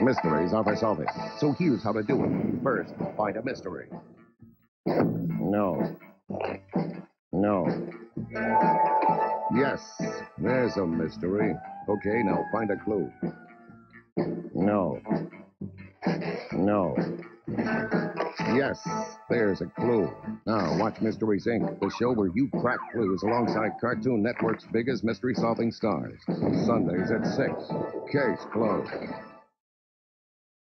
Mysteries are for solving. So here's how to do it. First, find a mystery. No. No. Yes, there's a mystery. Okay, now find a clue. No. No. Yes, there's a clue. Now, watch Mysteries Inc., the show where you crack clues alongside Cartoon Network's biggest mystery-solving stars. Sundays at 6. Case closed.